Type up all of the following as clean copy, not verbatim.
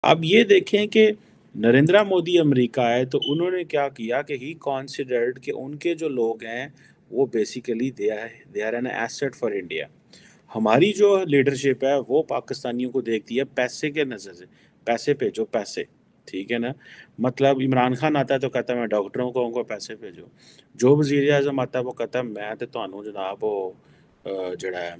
अब ये देखें कि नरेंद्र मोदी अमेरिका आए तो उन्होंने क्या किया कि ही कॉन्सिडर्ड कि उनके जो लोग हैं वो basically they are an asset for India. हमारी जो लीडरशिप है वो पाकिस्तानियों को देखती है पैसे के नज़र से, पैसे भेजो पैसे, ठीक है ना। मतलब इमरान खान आता है तो कहता है मैं डॉक्टरों को उनको पैसे भेजो। जो वजीर आजम आता है वो कहता है मैं तो ਤੁਹਾਨੂੰ जनाब वो जड़ा है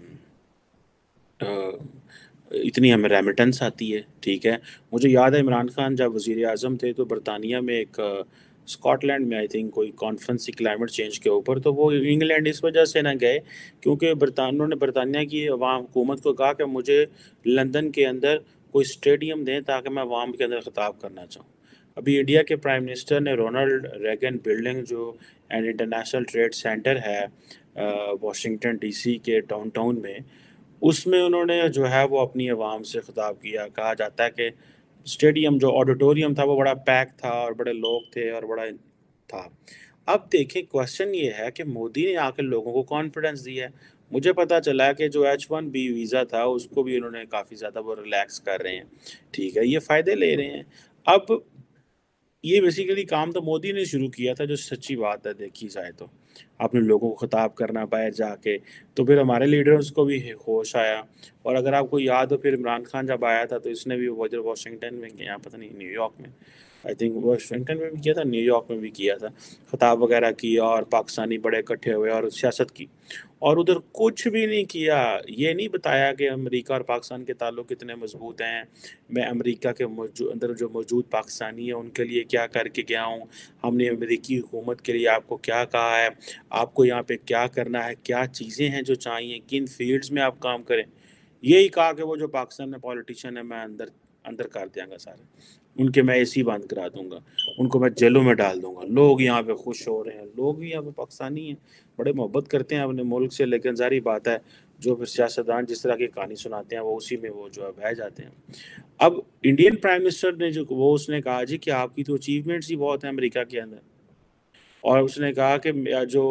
इतनी हमें रेमिटेंस आती है, ठीक है। मुझे याद है इमरान खान जब वज़ीर आज़म थे तो बरतानिया में एक स्कॉटलैंड में आई थिंक कोई कॉन्फ्रेंस थी क्लाइमेट चेंज के ऊपर, तो वो इंग्लैंड इस वजह से ना गए क्योंकि उन्होंने बरतानिया की अवाम हुकूमत को कहा कि मुझे लंदन के अंदर कोई स्टेडियम दें ताकि मैं अवाम के अंदर ख़िताब करना चाहूँ। अभी इंडिया के प्राइम मिनिस्टर ने रोनाल्ड रेगन बिल्डिंग जो एंड इंटरनेशनल ट्रेड सेंटर है वाशिंगटन डीसी के डाउनटाउन में, उसमें उन्होंने जो है वो अपनी आवाम से ख़िताब किया। कहा जाता है कि स्टेडियम जो ऑडिटोरियम था वो बड़ा पैक था और बड़े लोग थे और बड़ा था। अब देखें क्वेश्चन ये है कि मोदी ने आकर लोगों को कॉन्फिडेंस दिया है। मुझे पता चला कि जो H1B वीज़ा था उसको भी उन्होंने काफ़ी ज़्यादा वो रिलैक्स कर रहे हैं, ठीक है, ये फ़ायदे ले रहे हैं। अब ये बेसिकली काम तो मोदी ने शुरू किया था, जो सच्ची बात है देखी जाए तो। अपने लोगों को खिताब करना बाहर जाके, तो फिर हमारे लीडर्स को भी होश आया। और अगर आपको याद हो फिर इमरान खान जब आया था तो इसने भी वो जो वाशिंगटन में या पता नहीं न्यूयॉर्क में, आई थिंक वाशिंगटन में भी किया था, न्यूयॉर्क में भी किया था, खिताब वगैरह किया और पाकिस्तानी बड़े इकट्ठे हुए और सियासत की। और उधर कुछ भी नहीं किया, ये नहीं बताया कि अमेरिका और पाकिस्तान के ताल्लुक कितने मजबूत हैं, मैं अमेरिका के अंदर जो मौजूद पाकिस्तानी है उनके लिए क्या करके गया हूँ, हमने अमेरिकी हुकूमत के लिए आपको क्या कहा है, आपको यहाँ पे क्या करना है, क्या चीज़ें हैं जो चाहिए, किन फील्ड्स में आप काम करें। यही कहा कि वो जो पाकिस्तान में पॉलिटिशियन है मैं अंदर अंदर कर दियांगा सारे, उनके मैं एसी बंद करा दूंगा, उनको मैं जेलों में डाल दूंगा। लोग यहाँ पे खुश हो रहे हैं, लोग भी यहाँ पे पाकिस्तानी हैं, बड़े मोहब्बत करते हैं अपने मुल्क से, लेकिन जारी बात है जो फिर सियासतदान जिस तरह की कहानी सुनाते हैं वो उसी में वो जो है बह जाते हैं। अब इंडियन प्राइम मिनिस्टर ने जो वो उसने कहा जी कि आपकी तो अचीवमेंट्स ही बहुत हैं अमेरिका के अंदर। और उसने कहा कि जो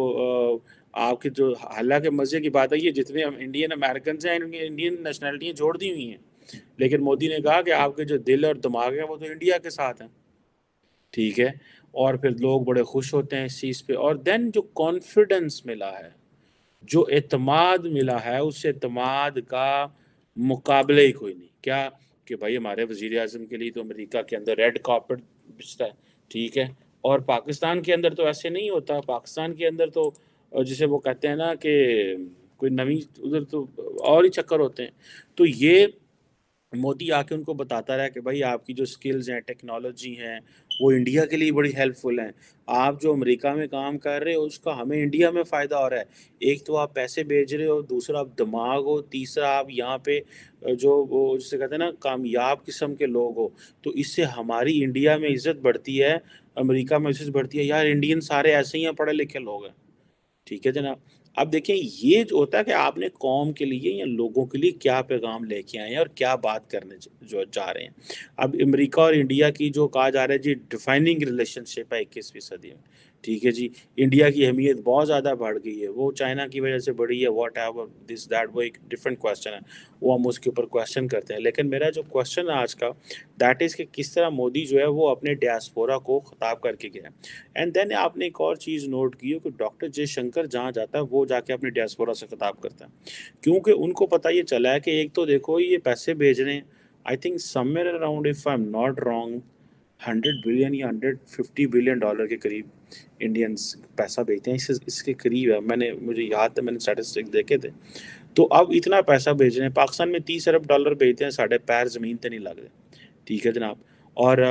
आपके जो, हालांकि मज़े की बात है ये जितने हम इंडियन अमेरिकन हैं इनकी इंडियन नेशनलिटी जोड़ दी हुई हैं, लेकिन मोदी ने कहा कि आपके जो दिल और दिमाग है वो तो इंडिया के साथ हैं, ठीक है। और फिर लोग बड़े खुश होते हैं इस चीज़ पे। और देन जो कॉन्फिडेंस मिला है, जो एतमाद मिला है, उस एतमाद का मुकाबले ही कोई नहीं। क्या कि भाई हमारे वजीर आजम के लिए तो अमेरिका के अंदर रेड कार्पेट बिछता है, ठीक है। और पाकिस्तान के अंदर तो ऐसे नहीं होता, पाकिस्तान के अंदर तो जिसे वो कहते हैं ना कि कोई नवी उधर तो और ही चक्कर होते हैं। तो ये मोदी आके उनको बताता रहा कि भाई आपकी जो स्किल्स हैं, टेक्नोलॉजी हैं, वो इंडिया के लिए बड़ी हेल्पफुल हैं। आप जो अमेरिका में काम कर रहे हो उसका हमें इंडिया में फ़ायदा हो रहा है। एक तो आप पैसे भेज रहे हो, दूसरा आप दिमाग हो, तीसरा आप यहाँ पे जो वो जिसे कहते हैं ना कामयाब किस्म के लोग हो। तो इससे हमारी इंडिया में इज़्ज़त बढ़ती है, अमेरिका में इज़्ज़त बढ़ती है। यार इंडियन सारे ऐसे ही हैं, पढ़े लिखे लोग हैं। ठीक है जनाब। अब देखिए ये जो होता है कि आपने कौम के लिए या लोगों के लिए क्या पैगाम लेके आए हैं और क्या बात करने जो जा रहे हैं। अब अमेरिका और इंडिया की जो कहा जा रहा है जी डिफाइनिंग रिलेशनशिप है 21वीं सदी में, ठीक है जी। इंडिया की अहमियत बहुत ज़्यादा बढ़ गई है, वो चाइना की वजह से बढ़ी है, वॉट एवर दिस दैट, वो एक डिफरेंट क्वेश्चन है, वो हम उसके ऊपर क्वेश्चन करते हैं। लेकिन मेरा जो क्वेश्चन है आज का दैट इज़ कि किस तरह मोदी जो है वो अपने डियास्पोरा को खिताब करके गया है। एंड देन आपने एक और चीज़ नोट की हो कि डॉक्टर जयशंकर जहाँ जाता है वो जाके अपने डियास्पोरा से खिताब करता है, क्योंकि उनको पता ये चला है कि एक तो देखो ये पैसे भेज रहे हैं, I think somewhere around if I am not wrong 100 billion या $150 बिलियन के करीब इंडियंस पैसा भेजते हैं, इसके करीब है। मुझे याद है मैंने स्टैटिस्टिक्स देखे थे। तो अब इतना पैसा भेज रहे हैं, पाकिस्तान में $30 अरब भेजते हैं, साढ़े पैर ज़मीन पे नहीं लग रहे, ठीक है जनाब। और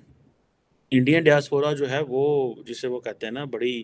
इंडियन डियास्पोरा जो है वो जिसे वो कहते हैं ना बड़ी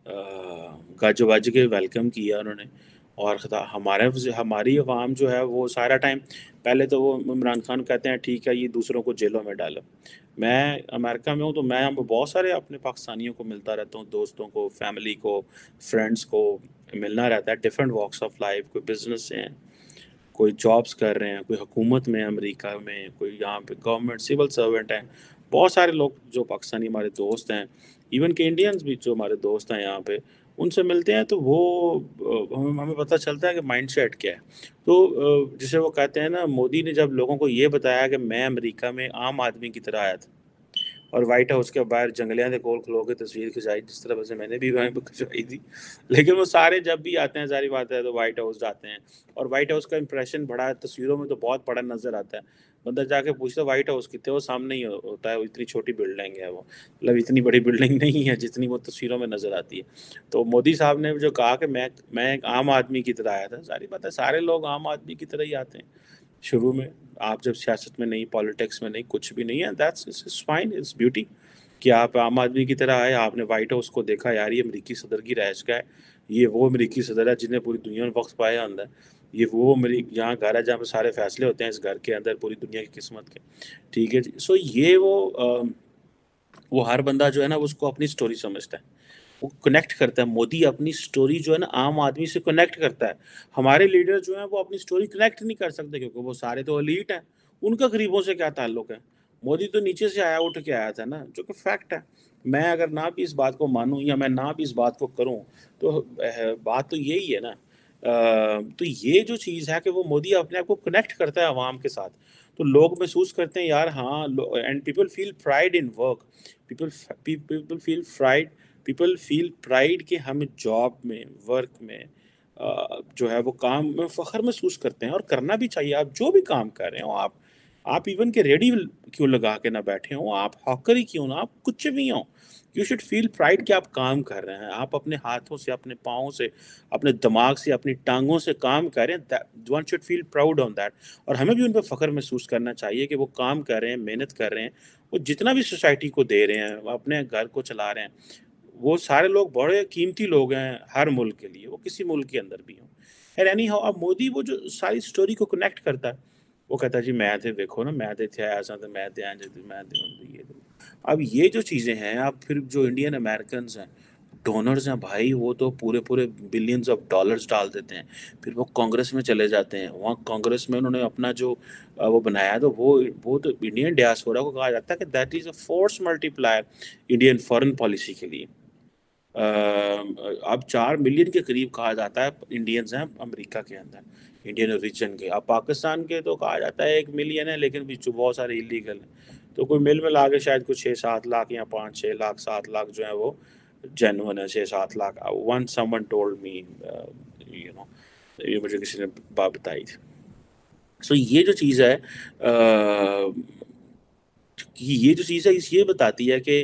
गज वज के वेलकम किया उन्होंने। और हमारी अवाम जो है वो सारा टाइम, पहले तो वो इमरान खान कहते हैं ठीक है ये दूसरों को जेलों में डालो। मैं अमेरिका में हूँ तो मैं यहाँ पे बहुत सारे अपने पाकिस्तानियों को मिलता रहता हूँ, दोस्तों को, फैमिली को, फ्रेंड्स को मिलना रहता है, डिफरेंट वॉक्स ऑफ लाइफ, कोई बिजनेस हैं, कोई जॉब्स कर रहे हैं, कोई हुकूमत में अमेरिका में, कोई यहाँ पे गवर्नमेंट सिविल सर्वेंट हैं। बहुत सारे लोग जो पाकिस्तानी हमारे दोस्त हैं, इवन के इंडियंस भी जो हमारे दोस्त हैं यहाँ पे, उनसे मिलते हैं तो वो हमें हमें पता चलता है कि माइंडसेट क्या है। तो जिसे वो कहते हैं ना, मोदी ने जब लोगों को ये बताया कि मैं अमेरिका में आम आदमी की तरह आया था और व्हाइट हाउस के बाहर जंगलियां दे कोल खलो के तस्वीर खिंचाई, जिस तरह से मैंने भी वहीं पर खिंचवाई थी। लेकिन वो सारे जब भी आते हैं, सारी बात है, तो व्हाइट हाउस जाते हैं और व्हाइट हाउस का इंप्रेशन बड़ा तस्वीरों में तो बहुत बड़ा नजर आता है। बंदा जाके पूछता है व्हाइट हाउस कितने, वो सामने ही होता है, वो इतनी छोटी बिल्डिंग है, वो मतलब इतनी बड़ी बिल्डिंग नहीं है जितनी वो तस्वीरों में नजर आती है। तो मोदी साहब ने जो कहा कि मैं एक आम आदमी की तरह आया था, सारी बात है, सारे लोग आम आदमी की तरह ही आते हैं शुरू में। आप जब सियासत में नहीं, पॉलिटिक्स में नहीं, कुछ भी नहीं है, that's it's fine, it's beauty कि आप आम आदमी की तरह आए। आपने व्हाइट हाउस को देखा, यार ये अमेरिकी सदर की रहायश का है, ये वो अमेरिकी सदर है जिन्हें पूरी दुनिया में वक्त पाया अंदर, ये वो मेरी यहाँ घर है जहाँ पे सारे फैसले होते हैं, इस घर के अंदर पूरी दुनिया की किस्मत के। ठीक है जी। सो ये वो हर बंदा जो है ना उसको अपनी स्टोरी समझता है, वो कनेक्ट करता है। मोदी अपनी स्टोरी जो है ना आम आदमी से कनेक्ट करता है। हमारे लीडर जो हैं वो अपनी स्टोरी कनेक्ट नहीं कर सकते क्योंकि वो सारे तो एलीट हैं, उनका गरीबों से क्या ताल्लुक है। मोदी तो नीचे से आया, उठ के आया था ना, जो कि फैक्ट है। मैं अगर ना भी इस बात को मानूं या मैं ना भी इस बात को करूं, तो बात तो यही है ना। तो ये जो चीज़ है कि वो मोदी अपने आप को कनेक्ट करता है आवाम के साथ, तो लोग महसूस करते हैं यार, हाँ, and people feel pride in work. People people feel pride, people feel pride कि हम जॉब में, वर्क में, जो है वो काम में फ़ख्र महसूस करते हैं, और करना भी चाहिए। आप जो भी काम कर रहे हो, आप इवन के रेडी क्यों लगा के ना बैठे हो, आप हॉकर ही क्यों ना, आप कुछ भी हो, यू शुड फील प्राइड कि आप काम कर रहे हैं, आप अपने हाथों से, अपने पाँव से, अपने दिमाग से, अपनी टांगों से काम कर रहे हैं। One should feel proud on that. और हमें भी उन पर फ़ख्र महसूस करना चाहिए कि वो काम कर रहे हैं, मेहनत कर रहे हैं, वो जितना भी सोसाइटी को दे रहे हैं, वो अपने घर को चला रहे हैं। वो सारे लोग बड़े कीमती लोग हैं हर मुल्क के लिए, वो किसी मुल्क के अंदर भी हों। खैर एनी हाउ, अब मोदी वो जो सारी स्टोरी को कनेक्ट करता है, वो कहता है जी मैं थे, देखो ना मैं थे, थे ऐसा तो मैं थे, मैं थे ये। अब ये जो चीज़ें हैं, अब फिर जो इंडियन अमेरिकन हैं, डोनर्स हैं भाई, वो तो पूरे पूरे बिलियंस ऑफ डॉलर्स डाल देते हैं। फिर वो कांग्रेस में चले जाते हैं, वहाँ कांग्रेस में उन्होंने अपना जो वो बनाया, तो वो तो इंडियन डियास्पोरा को कहा जाता है कि that is a force multiplier Indian foreign policy के लिए। अब 4 मिलियन के करीब कहा जाता है इंडियंस हैं अमेरिका के अंदर, इंडियन ओरिजिन के। अब पाकिस्तान के तो कहा जाता है 1 मिलियन है, लेकिन बीच बहुत सारे इलीगल हैं। तो कोई मिल मिला के शायद कुछ 6-7 लाख या 5-6 लाख 7 लाख जो है वो जेन्युइन है। 6-7 lakh, one someone told me, you know, ये मुझे किसी ने बात बताई थी। सो ये जो चीज़ है, ये जो चीज़ है ये बताती है कि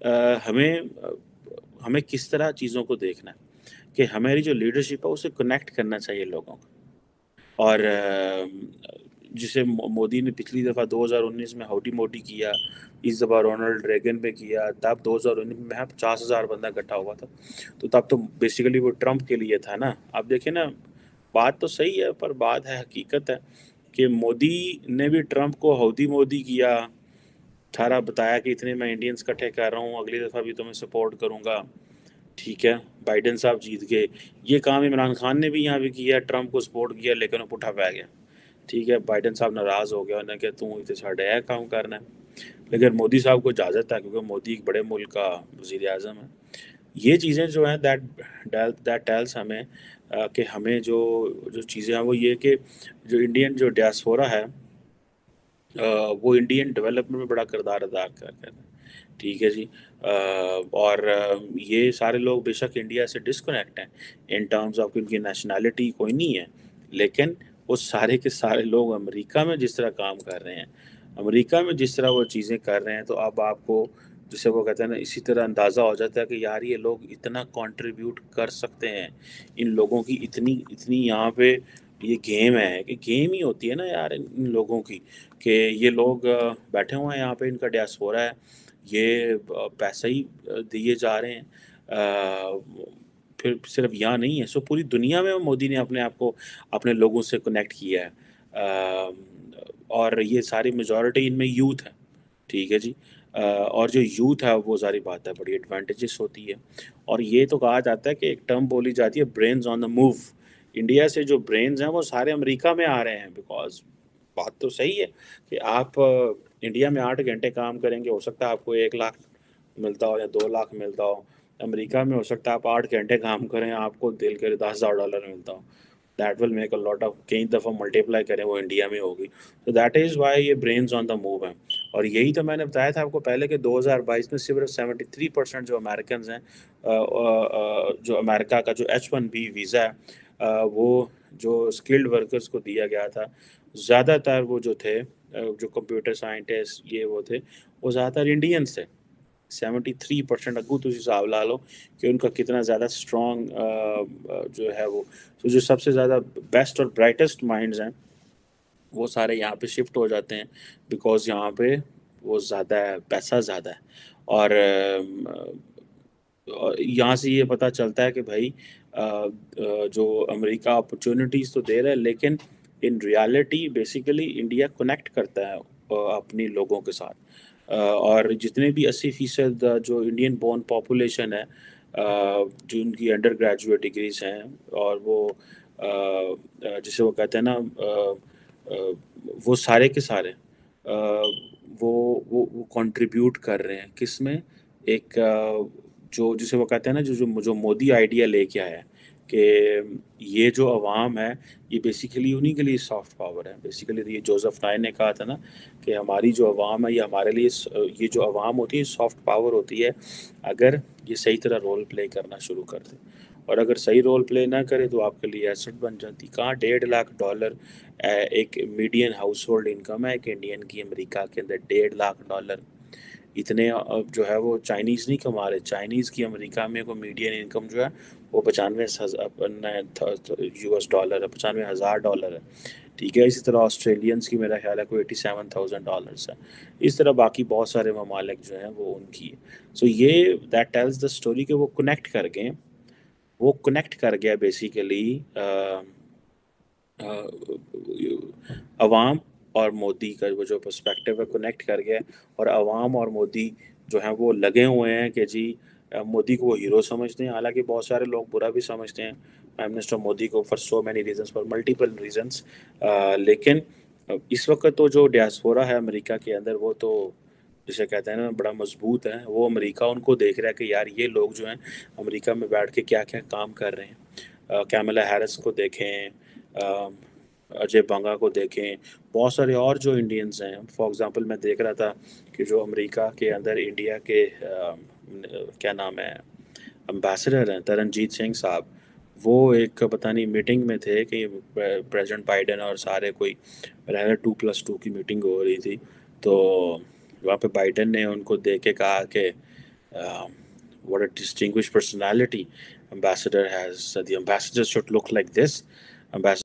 हमें किस तरह चीज़ों को देखना है, कि हमारी जो लीडरशिप है उसे कनेक्ट करना चाहिए लोगों को। और जिसे मोदी ने पिछली दफ़ा 2019 में हाउडी मोडी किया, इस दफ़ा रोनाल्ड रेगन पे किया, तब 2019 में 50,000 बंदा इकट्ठा हुआ था। तो तब तो बेसिकली वो ट्रंप के लिए था ना। आप देखिए ना, बात तो सही है पर बात है, हकीकत है कि मोदी ने भी ट्रंप को हाउडी मोदी किया, सारा बताया कि इतने मैं इंडियंस इकट्ठे कर रहा हूँ, अगली दफ़ा भी तुम्हें सपोर्ट करूँगा। ठीक है, बाइडेन साहब जीत गए। ये काम इमरान खान ने भी यहाँ भी किया, ट्रंप को सपोर्ट किया, लेकिन वो पुठा पै गया। ठीक है, बाइडेन साहब नाराज़ हो गया, उन्होंने कहा तू इतने साढ़े है काम करना है। लेकिन मोदी साहब को इजाज़त है क्योंकि मोदी एक बड़े मुल्क का वज़ीर आज़म है। ये चीज़ें जो हैं, दैट टेल्स हमें कि हमें जो जो चीज़ें हैं वो ये कि जो इंडियन जो डियास्पोरा है, वो इंडियन डेवलपमेंट में बड़ा किरदार अदा कर रहे हैं। ठीक है जी। और ये सारे लोग बेशक इंडिया से डिस्कनेक्ट हैं इन टर्म्स ऑफ उनकी नेशनैलिटी कोई नहीं है, लेकिन वो सारे के सारे लोग अमेरिका में जिस तरह काम कर रहे हैं, अमेरिका में जिस तरह वो चीज़ें कर रहे हैं, तो अब आपको, जिसे वो कहते हैं ना, इसी तरह अंदाज़ा हो जाता है कि यार ये लोग इतना कंट्रीब्यूट कर सकते हैं। इन लोगों की इतनी इतनी यहाँ पे ये गेम है, कि गेम ही होती है ना यार इन लोगों की, कि ये लोग बैठे हुए हैं यहाँ पे, इनका डियास्पोरा है, ये पैसा ही दिए जा रहे हैं। फिर सिर्फ यहाँ नहीं है, सो पूरी दुनिया में मोदी ने अपने आप को अपने लोगों से कनेक्ट किया है। और ये सारी मेजॉरिटी इनमें यूथ है। ठीक है जी। और जो यूथ है वो सारी बात है बड़ी एडवांटेजेस होती है। और ये तो कहा जाता है कि एक टर्म बोली जाती है, brains on the move. India से जो ब्रेन्स हैं वो सारे अमेरिका में आ रहे हैं, बिकॉज बात तो सही है कि आप इंडिया में 8 घंटे काम करेंगे, हो सकता है आपको 1 लाख मिलता हो या 2 लाख मिलता हो, अमेरिका में हो सकता है आप 8 घंटे काम करें, आपको दिल करे $10,000 मिलता हो। That will make a lot of, कई दफ़ा मल्टीप्लाई करें वो इंडिया में होगी। तो दैट इज़ वाई ये ब्रेन्स ऑन द मूव हैं। और यही तो मैंने बताया था आपको पहले कि 2022 में सिर्फ 73% जो अमेरिकन हैं, जो अमेरिका का जो H1B वीज़ा है, वो जो स्किल्ड वर्कर्स को दिया गया था, ज़्यादातर वो जो थे, जो कंप्यूटर साइंटिस्ट ये वो थे, वो ज़्यादातर इंडियंस थे। 73% अग्गू तुम हिसाब ला लो कि उनका कितना ज़्यादा स्ट्रॉन्ग जो है वो। तो जो सबसे ज़्यादा बेस्ट और ब्राइटेस्ट माइंड्स हैं वो सारे यहाँ पे शिफ्ट हो जाते हैं, बिकॉज यहाँ पे वो ज़्यादा है, पैसा ज़्यादा है। और यहाँ से ये पता चलता है कि भाई जो अमेरिका अपॉर्चुनिटीज़ तो दे रहा है, लेकिन in reality basically India connect करता है अपनी लोगों के साथ। और जितने भी 80% जो इंडियन बोर्न पॉपुलेशन है, जो उनकी अंडर ग्रेजुएट डिग्रीज हैं, और वो जिसे वो कहते हैं ना, वो सारे के सारे वो वो कंट्रीब्यूट कर रहे हैं किस में, एक जो जिसे वो कहते हैं ना, जो जो जो मोदी आइडिया लेके आया है कि ये जो अवाम है, ये बेसिकली उन्हीं के लिए सॉफ्ट पावर है। बेसिकली ये जोसेफ नाइन ने कहा था ना कि हमारी जो अवाम है, ये हमारे लिए ये जो अवाम होती है सॉफ्ट पावर होती है, अगर ये सही तरह रोल प्ले करना शुरू कर दे। और अगर सही रोल प्ले ना करे तो आपके लिए एसेट बन जाती। कहाँ $1.5 लाख एक मीडियन हाउस होल्ड इनकम है एक इंडियन की, अमेरिका के अंदर $1.5 लाख। इतने जो है वो चाइनीज़ नहीं कमा रहे। चाइनीज़ की अमेरिका में को मीडियन इनकम जो है वो $95,000 है, $95,000 है। ठीक है, इसी तरह ऑस्ट्रेलियंस की मेरा ख्याल है कोई $87,000 है। इस तरह बाकी बहुत सारे ममालिक जो हैं वो उनकी है। सो ये दैट टेल्स द स्टोरी कि वो कनेक्ट कर गया बेसिकली अवाम और मोदी का वो जो पर्सपेक्टिव है कनेक्ट कर गया। और अवाम और मोदी जो हैं वो लगे हुए हैं कि जी मोदी को वो हीरो समझते हैं। हालांकि बहुत सारे लोग बुरा भी समझते हैं प्राइम मिनिस्टर मोदी को for so many reasons, for multiple reasons. लेकिन इस वक्त तो जो डियास्पोरा है अमेरिका के अंदर, वो तो जिसे कहते हैं ना बड़ा मजबूत है। वो अमेरिका उनको देख रहा है कि यार ये लोग जो हैं अमेरिका में बैठ के क्या क्या काम कर रहे हैं। कैमला हैरिस को देखें, अ, अजय बंगा को देखें, बहुत सारे और जो इंडियंस हैं। फॉर एग्जांपल मैं देख रहा था कि जो अमेरिका के अंदर इंडिया के क्या नाम है एम्बेसडर हैं, तरनजीत सिंह साहब, वो एक पता नहीं मीटिंग में थे कि प्रेसिडेंट बाइडेन और सारे कोई 2+2 की मीटिंग हो रही थी। तो वहाँ पे बाइडेन ने उनको देख के कहा कि what a distinguished personality ambassador has, the ambassador should look like this.